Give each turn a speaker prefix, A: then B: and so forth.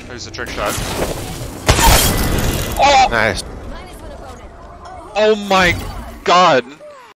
A: There's a trick shot.
B: Oh! Nice.
A: Oh my god!